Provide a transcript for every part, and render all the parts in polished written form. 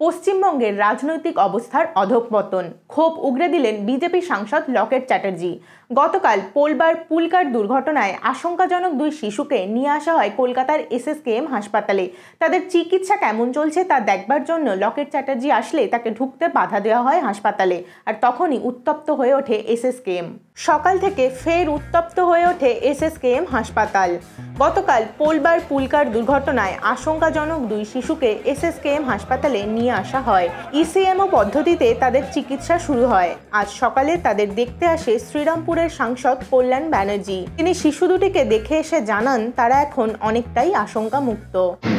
পশ্চিমবঙ্গের রাজনৈতিক অবস্থার অধঃপতন। ক্ষোভ উগরে দিলেন বিজেপি সাংসদ লকেট চ্যাটার্জি। গতকাল পোলবার পুলকার দুর্ঘটনায় আশঙ্কাজনক দুই শিশুকে নিয়ে আসা হয় কলকাতার SSKM হাসপাতালে। তাদের চিকিৎসা কেমন চলছে তা দেখবার জন্য লকেট চ্যাটার্জি আসলে তাকে ঢুকতে বাধা দেওয়া হয় হাসপাতালে। আর তখনই উত্তপ্ত হয়ে ওঠে SSKM। সকাল থেকে ফের উত্তপ্ত হয়ে ওঠে SSKM হাসপাতাল। গতকাল পোলবার পুলকার দুর্ঘটনায় আশঙ্কাজনক দুই শিশুকে SSKM হাসপাতালে নিয়ে আসা হয়। ECMO পদ্ধতিতে তাদের চিকিৎসা শুরু হয়। আজ সকালে তাদের দেখতে আসে শ্রীরামপুরের সাংসদ কল্যাণ ব্যানার্জি। তিনি শিশু দুটিকে দেখে এসে জানান তারা এখন অনেকটাই আশঙ্কা মুক্ত।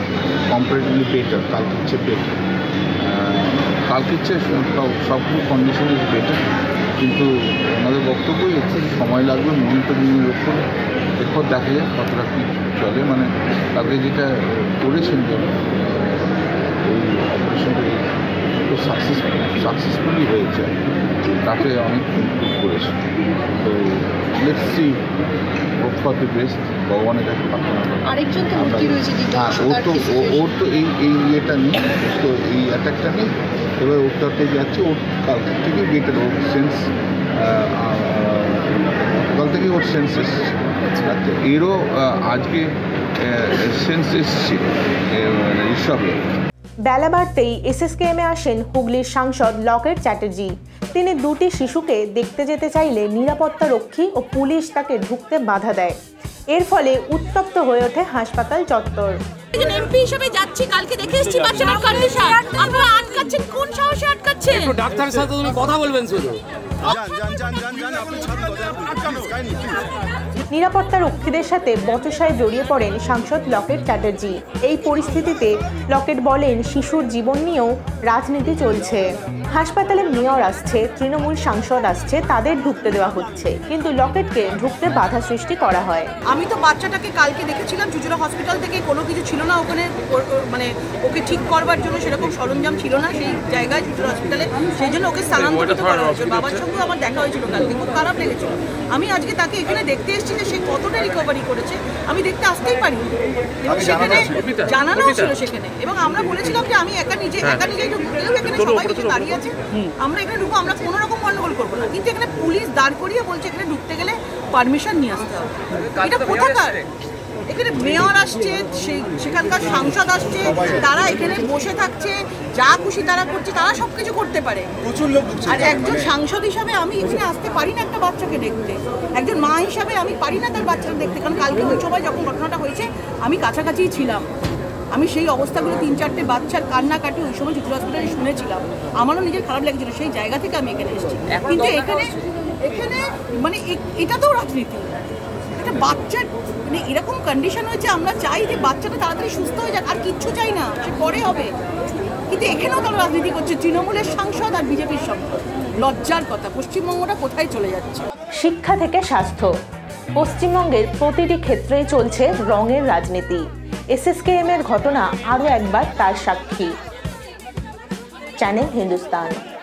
সবগুলো কন্ডিশন ইজ বেটার, কিন্তু ওনাদের বক্তব্য একটু সময় লাগবে মনিটরিংয়ের ওপর। এরপর দেখা যায় কতটা কী চলে। মানে তাকে যেটা করেছেন যে ওই অপারেশনটা একটু সাকসেসফুলি হয়েছে, তাকে অনেক ইমপ্রুভ করেছে। তো let's see, hope for the best. ভগবানের কাছে প্রার্থনা করি। ওর তো এই ইয়েটা নেই, তো এই অ্যাটাকটা নেই। এবার ওরটাতে যাচ্ছে, ওর কালকে থেকে বেটার, ওর সেন্স কাল থেকে ওর সেন্স এসছে। আচ্ছা, এরও আজকে সেন্স এসছে ঋষভে। বেলা বাড়তেই SSKM-এ আসেন হুগলির সাংসদ লকেট চ্যাটার্জি। তিনি দুটি শিশুকে দেখতে যেতে চাইলে নিরাপত্তা রক্ষী ও পুলিশ তাকে ঢুকতে বাধা দেয়। এর ফলে উত্তপ্ত হয়ে ওঠে হাসপাতাল চত্বর। এমপি হিসেবে যাচ্ছি, কালকে দেখে এসেছি বাচ্চাটার কন্ডিশন, আপনারা আটকাচ্ছেন, কোন সাহসে আটকাচ্ছেন? একটু ডাক্তারের সাথে তুমি কথা বলবেন শুধু। নিরাপত্তা রক্ষীদের সাথে বচসায় জড়িয়ে পড়েন সাংসদ লকেট চ্যাটার্জি। এই পরিস্থিতিতে লকেট বলেন শিশুর জীবন নিয়েও রাজনীতি চলছে। হাসপাতালে মেয়র আসছে, তৃণমূল সাংসদ আসছে, তাদের ঢুকতে দেওয়া হচ্ছে, কিন্তু লকেটকে ঢুকতে বাধা সৃষ্টি করা হয়। আমি তো বাচ্চাটাকে কালকে দেখেছিলাম চুচুড়া হসপিটাল থেকে, কোনো কিছু ছিল না ওখানে, মানে ওকে ঠিক করবার জন্য সেরকম সরঞ্জাম ছিল না সেই জায়গায় চুচুড়া হসপিটালে, সেই জন্য ওকে স্থানান্তরিত করা হয়েছে। বাবার সঙ্গেও আমার দেখা হয়েছিল কালকে, খুব খারাপ লেগেছিল। আমি আজকে তাকে এখানে দেখতে এসেছি যে সে কতটা রিকভারি করেছে, আমি দেখতে আসতেই পারি এবং সেখানে জানানো ছিল সেখানে। এবং আমরা বলেছিলাম যে আমি একা নিজে ঢুকলেও এখানে সবাই কিছু দাঁড়িয়ে আছে, আমরা এখানে ঢুকবো, আমরা কোনো রকম গন্ডগোল করবো না। কিন্তু এখানে পুলিশ দাঁড় করিয়ে বলছে এখানে ঢুকতে গেলে পারমিশন নিয়ে আসতে হবে। এটা কোথাকার? এখানে মেয়র আসছে, সেখানকার সাংসদ আসছে, তারা এখানে বসে থাকছে, যা খুশি তারা করছে, তারা সবকিছু করতে পারে। আর একজন সাংসদ হিসাবে আমি এখানে আসতে পারি না একটা বাচ্চাকে দেখতে, একজন মা হিসাবে আমি পারি না তার বাচ্চাকে দেখতে। কারণ কালকে ওই সময় যখন ঘটনাটা হয়েছে আমি কাছাকাছিই ছিলাম, আমি সেই অবস্থাগুলো 3-4টে বাচ্চার কান্নাকাটি ওই সময় চুচুড়া হসপিটালে শুনেছিলাম, আমারও নিজের খারাপ লেগেছিল। সেই জায়গা থেকে আমি এখানে এসেছি। কিন্তু এখানে মানে এটা তো রাজনীতি। একটা বাচ্চার মানে এরকম কন্ডিশন হয়েছে, আমরা চাই যে বাচ্চাটা তাড়াতাড়ি সুস্থ হয়ে যাক, আর কিচ্ছু চাই না, সে পরে হবে। কিন্তু এখানেও তারা রাজনীতি করছে, তৃণমূলের সাংসদ আর বিজেপির সাংসদ। লজ্জার কথা, পশ্চিমবঙ্গটা কোথায় চলে যাচ্ছে। শিক্ষা থেকে স্বাস্থ্য, পশ্চিমবঙ্গের প্রতিটি ক্ষেত্রেই চলছে রঙের রাজনীতি। SSKM-এর ঘটনা আরও একবার তার সাক্ষী। চ্যানেল হিন্দুস্তান।